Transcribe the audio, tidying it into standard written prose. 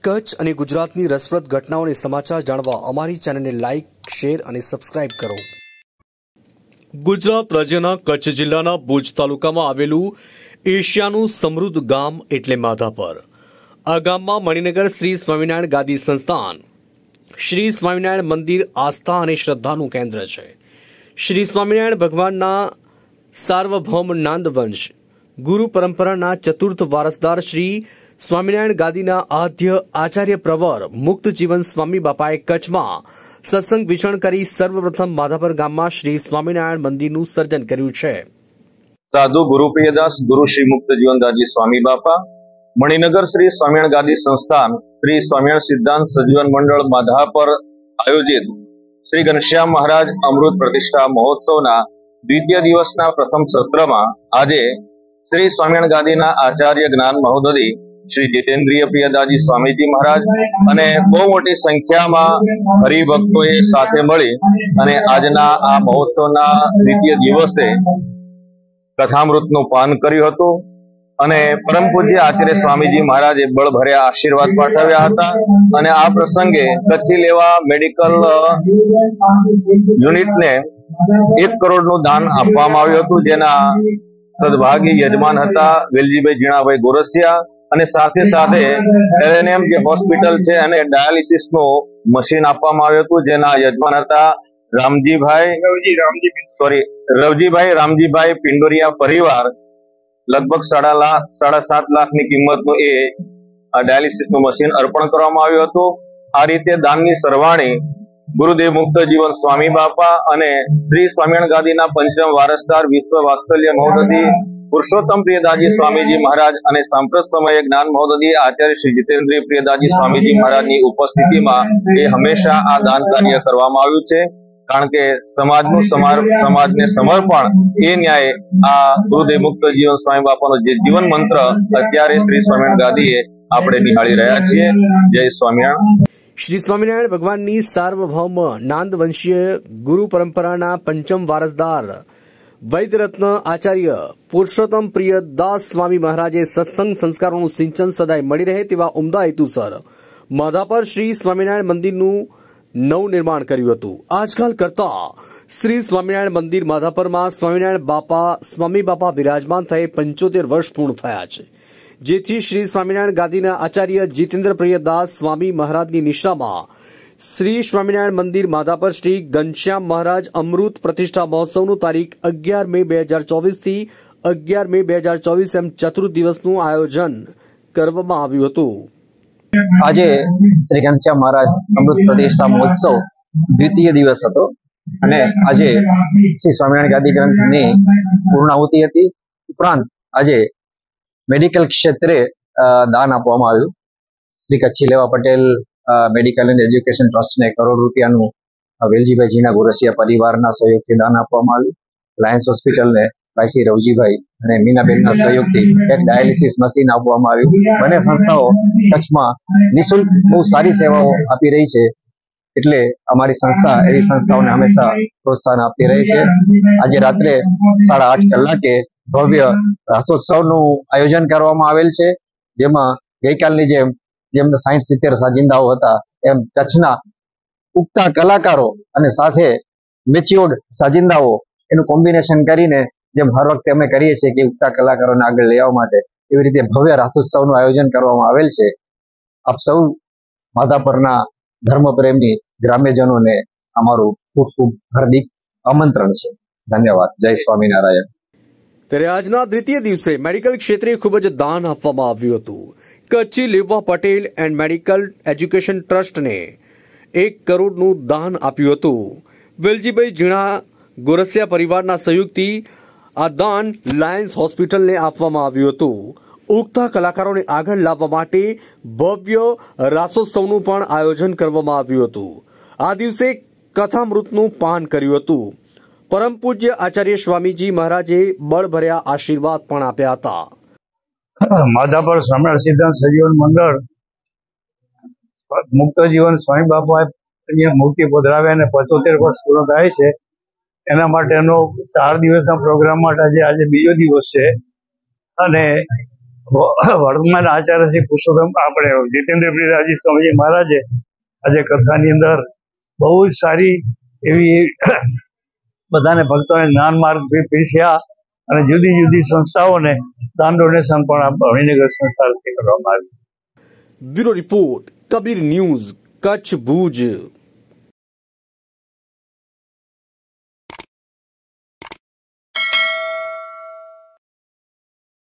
કચ્છ અને ગુજરાતની રસપ્રદ ઘટનાઓને સમાચાર જાણવા અમારી ચેનલને લાઇક, શેર અને સબસ્ક્રાઇબ કરો। ગુજરાત રાજ્યના કચ્છ જિલ્લાના ભુજ તાલુકામાં આવેલું એશિયાનું સમૃદ્ધ ગામ એટલે માધાપર। આ ગામમાં મણિનગર શ્રી સ્વામિનારાયણ ગાદી સંસ્થાન, શ્રી સ્વામિનારાયણ મંદિર આસ્થા અને શ્રદ્ધાનું કેન્દ્ર છે। શ્રી સ્વામિનારાયણ ભગવાનના સાર્વભૌમ નાંદવંશ ગુરુ પરંપરાના ચતુર્થ વારસદાર શ્રી સ્વામિનારાયણ ગાદીના આદ્ય આચાર્ય પ્રવર મુક્ત જીવન સ્વામી બાપાએ કચ્છમાં સત્સંગ વિચરણ કરી સર્વપ્રથમ માધાપર ગામમાં શ્રી સ્વામિનારાયણ મંદિરનું સર્જન કર્યું છે। સાધુ ગુરુ પ્રિયદાસ ગુરુ શ્રી મુક્ત જીવનદાસજી स्वामी बापा मणिनगर श्री स्वामिनारायण गादी संस्थान श्री स्वामिनारायण सिद्धांत सजीवन मंडल माधापर आयोजित श्री घनश्याम महाराज अमृत प्रतिष्ठा महोत्सवना द्वितीय दिवसना प्रथम सत्रमां आजे श्री स्वामिनारायण गादीना आचार्य ज्ञान महोदधी श्री जितेन्द्रिय प्रियदासजी स्वामीजी महाराज अने बहु मोटी संख्यामां हरिभक्तोए साथे मळी अने आजना आ महोत्सवना द्वितीय दिवसे कथामृतनुं पान कर्युं हतुं अने परम पूज्य आचार्य स्वामीजी महाराजे बळभर्या आशीर्वाद पाठव्या हता अने आ प्रसंगे कच्છી लेवा मेडिकल युनिटने 1 करोड़नुं दान आपवामां आव्युं हतुं जेना सद्भागी यजमान हता वेलजीभाई जीणाभाई गोरसिया અને સાથે સાથે એલએનએમ જે હોસ્પિટલ છે અને ડાયાલિસિસનું મશીન આપવામાં આવ્યું હતું જેના યજમાન હતા રવજીભાઈ રામજીભાઈ પિંડોરિયા પરિવાર લગભગ 7.5 લાખની કિંમતનું એ ડાયાલિસિસનું મશીન અર્પણ કરવામાં આવ્યું હતું। આ રીતે દાનની સરવાણી ગુરુદેવ મુક્ત જીવન સ્વામી બાપા અને શ્રી સ્વામિનારાયણ ગાદીના પંચમ વારસદાર વિશ્વ વાત્સલ્ય મહોદધી पुरुषोत्तम प्रियदासजी स्वामीजी महाराज અને सांप्रत समये ज्ञान महोदधी आचार्य श्री जितेन्द्रिय प्रियदासजी स्वामीजी महाराजनी उपस्थितिमां એ હંમેશા આ દાન કાર્ય કરવામાં આવ્યું છે કારણ કે સમાજને સમર્પણ એ ન્યાય આ ગુરુદેવ મુક્ત જીવન સ્વામી બાપાનો જે જીવન મંત્ર અત્યારે શ્રી સ્વામિનારાયણ ગાદીએ આપણે નિહાળી રહ્યા છીએ। જય સ્વામિનારાયણ। શ્રી સ્વામિનારાયણ ભગવાનની સાર્વભૌમ નાંદવંશીય ગુરુ પરંપરાના પંચમ વારસદાર वैद्यरत्न आचार्य पुरुषोत्तम प्रियदास स्वामी महाराजे सत्संग संस्कारों सिंचन सदाय मળી રહે તેવા ઉમદા હેતુસર માધાપર શ્રી સ્વામિનારાયણ મંદિરનું નવનિર્માણ કર્યું હતું। આજકાલ કરતા શ્રી સ્વામિનારાયણ મંદિર માધાપરમાં સ્વામી બાપા વિરાજમાન થયે 75 વર્ષ પૂર્ણ થયા છે, જેથી શ્રી સ્વામિનારાયણ ગાદીના આચાર્ય જીતેન્દ્ર પ્રિયદાસ સ્વામી મહારાજની નિષ્ઠામાં श्री स्वामिनारायण मंदिर माधापर श्री घनश्याम महाराज अमृत प्रतिष्ठा महोत्सव तारीख 11 मे 2024 थी 11 मे 2024 एम चतुर्थ दिवसનું आयोजन કરવામાં આવ્યું હતું। આજે શ્રી ઘનશ્યામ મહારાજ અમૃત પ્રતિષ્ઠા મહોત્સવ દ્વિતીય દિવસ હતો અને આજે શ્રી સ્વામિનારાયણ ગાદી ગ્રંથની પૂર્ણાહુતિ હતી। ઉપરાંત આજે મેડિકલ ક્ષેત્રે દાન આપવામાં આવ્યું। શ્રી કચ્છી લેવા પટેલ મેડિકલ એન્ડ એજ્યુકેશન ટ્રસ્ટને ₹1 કરોડ વેલજીભાઈ જીના ગોરસિયા પરિવારના સહયોગથી દાન આપવામાં આવ્યું। લાયન્સ હોસ્પિટલને ભાઈ શ્રી રવજીભાઈ અને મીનાબેનના સહયોગથી એક ડાયાલિસિસ મશીન આપવામાં આવ્યું। બંને સંસ્થાઓ કચ્છમાં નિઃશુલ્ક બહુ સારી સેવાઓ આપી રહી છે, એટલે અમારી સંસ્થા એવી સંસ્થાઓને હંમેશા પ્રોત્સાહન આપતી રહી છે। આજે રાત્રે 8:30 કલાકે ભવ્ય રાસોત્સવનું આયોજન કરવામાં આવેલ છે, જેમાં ગઈકાલની જેમ 60-70 સાજિંદાઓ હતા એમ કચ્છના ઉગતા કલાકારો અને સાથે મેચ્યોર્ડ સાજિંદાઓ એનું કોમ્બિનેશન કરીને જેમ હર વખતે અમે કરીએ છીએ કે ઉગતા કલાકારોને આગળ લઈ આવવા માટે, એવી રીતે ભવ્ય રાસોત્સવનું આયોજન કરવામાં આવેલ છે। આપ સૌ માધાપરના ધર્મપ્રેમી ગ્રામ્યજનોને અમારું ખૂબ ખૂબ હાર્દિક આમંત્રણ છે। ધન્યવાદ। જય સ્વામિનારાયણ। ત્યારે આજના દ્વિતીય દિવસે મેડિકલ ક્ષેત્રે ખૂબ જ દાન આપવામાં આવ્યું હતું। કચ્છી લેવા પટેલ એન્ડ મેડિકલ એજ્યુકેશન ટ્રસ્ટને 1 કરોડનું દાન આપ્યું હતું। વેલજીભાઈ જીણા ગોરસિયા પરિવારના સહયોગથી આ દાન લાયન્સ હોસ્પિટલને આપવામાં આવ્યું હતું। ઉગતા કલાકારોને આગળ લાવવા માટે ભવ્ય રાસોત્સવનું પણ આયોજન કરવામાં આવ્યું હતું। આ દિવસે કથામૃતનું પાન કર્યું હતું। પરમ પૂજ્ય આચાર્ય સ્વામીજી મહારાજે બળભર્યા આશીર્વાદ પણ આપ્યા હતા। माधापर स्वामिनारायण सिद्धांत सजीवन मंडल मुक्त जीवन स्वामी बापा मूर्ति पधरावे 75 वर्ष पूर्ण थाय छे। एना माटेनो 4 दिवसना प्रोग्राम माटे आज बीजो दिवस छे अने વર્તમાન આચાર્ય શ્રી પુરુષોત્તમ આપણે જીતેન્દ્ર પ્રિયદાસજી સ્વામીજી મહારાજે આજે કથાની અંદર બહુ જ સારી એવી બધાને ભક્તોને જ્ઞાન માર્ગ પીરસ્યા અને જુદી જુદી સંસ્થાઓને દાન ડોનેશન પણ મણિનગર સંસ્થા કરવામાં આવ્યું. Bureau report Kabir news Kutch Bhuj.